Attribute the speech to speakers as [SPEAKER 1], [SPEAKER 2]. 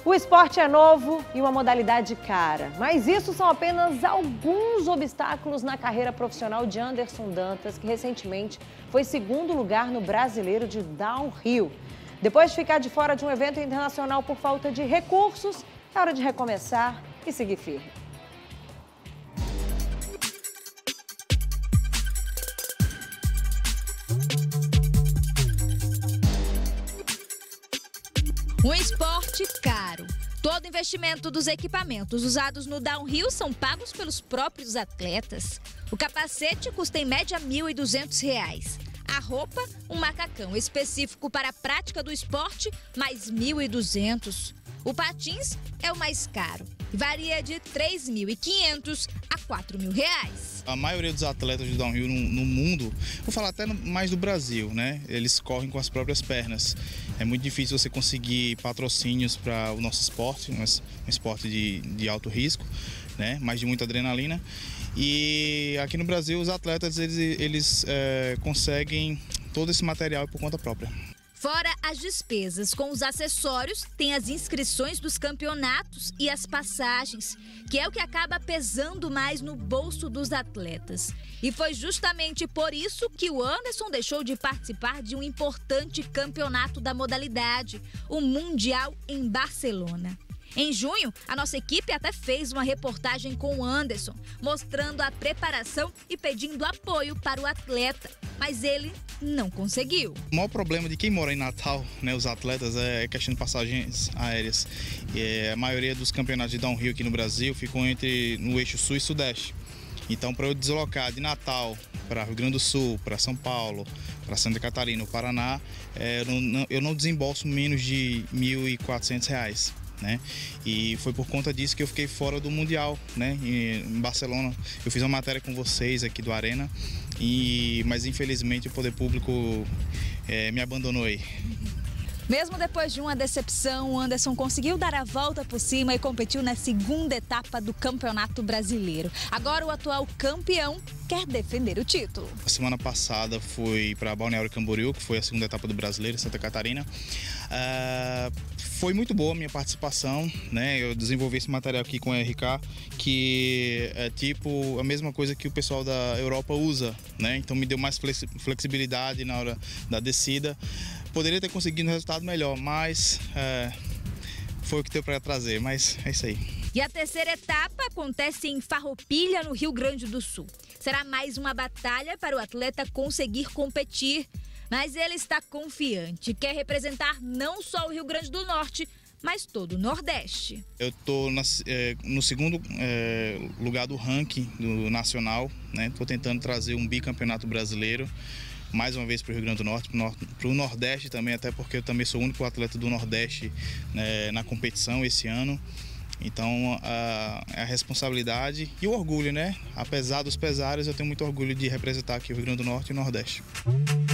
[SPEAKER 1] O esporte é novo e uma modalidade cara, mas isso são apenas alguns obstáculos na carreira profissional de Anderson Dantas, que recentemente foi segundo lugar no Brasileiro de Downhill. Depois de ficar de fora de um evento internacional por falta de recursos, é hora de recomeçar e seguir firme.
[SPEAKER 2] Um esporte caro. Todo investimento dos equipamentos usados no downhill são pagos pelos próprios atletas. O capacete custa em média R$ 1.200. A roupa, um macacão específico para a prática do esporte, mais R$ 1.200. O patins é o mais caro e varia de R$ 3.500 a R$ 4.000.
[SPEAKER 3] A maioria dos atletas de downhill no mundo, vou falar até mais do Brasil, né? Eles correm com as próprias pernas. É muito difícil você conseguir patrocínios para o nosso esporte, um esporte de alto risco, né? Mas de muita adrenalina. E aqui no Brasil os atletas eles conseguem todo esse material por conta própria.
[SPEAKER 2] Fora as despesas com os acessórios, tem as inscrições dos campeonatos e as passagens, que é o que acaba pesando mais no bolso dos atletas. E foi justamente por isso que o Anderson deixou de participar de um importante campeonato da modalidade, o Mundial em Barcelona. Em junho, a nossa equipe até fez uma reportagem com o Anderson, mostrando a preparação e pedindo apoio para o atleta, mas ele não conseguiu.
[SPEAKER 3] O maior problema de quem mora em Natal, né, os atletas, é a questão de passagens aéreas. A maioria dos campeonatos de downhill aqui no Brasil ficam no eixo sul e sudeste. Então, para eu deslocar de Natal para Rio Grande do Sul, para São Paulo, para Santa Catarina, ou Paraná, eu não desembolso menos de R$ 1.400. Né? E foi por conta disso que eu fiquei fora do Mundial, né? Em Barcelona. Eu fiz uma matéria com vocês aqui do Arena, mas infelizmente o poder público me abandonou aí.
[SPEAKER 2] Mesmo depois de uma decepção, o Anderson conseguiu dar a volta por cima e competiu na segunda etapa do Campeonato Brasileiro. Agora o atual campeão quer defender o título.
[SPEAKER 3] A semana passada fui para Balneário Camboriú, que foi a segunda etapa do Brasileiro, Santa Catarina. Foi muito boa a minha participação, né? Eu desenvolvi esse material aqui com o RK, que é tipo a mesma coisa que o pessoal da Europa usa, né? Então me deu mais flexibilidade na hora da descida. Poderia ter conseguido um resultado melhor, mas foi o que deu para trazer, mas é isso aí.
[SPEAKER 2] E a terceira etapa acontece em Farroupilha, no Rio Grande do Sul. Será mais uma batalha para o atleta conseguir competir, mas ele está confiante, quer representar não só o Rio Grande do Norte, mas todo o Nordeste.
[SPEAKER 3] Eu estou no segundo lugar do ranking do nacional, né? Estou tentando trazer um bicampeonato brasileiro, mais uma vez para o Rio Grande do Norte, para o Nordeste também, até porque eu também sou o único atleta do Nordeste, né, na competição esse ano. Então a responsabilidade e o orgulho, né? Apesar dos pesares, eu tenho muito orgulho de representar aqui o Rio Grande do Norte e o Nordeste.